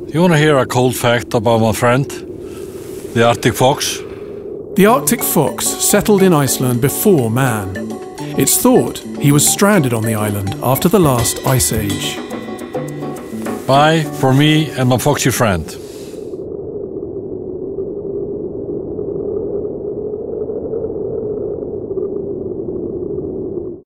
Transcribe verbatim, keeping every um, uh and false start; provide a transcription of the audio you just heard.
You want to hear a cold fact about my friend, the Arctic fox? The Arctic fox settled in Iceland before man. It's thought he was stranded on the island after the last ice age. Bye for me and my foxy friend.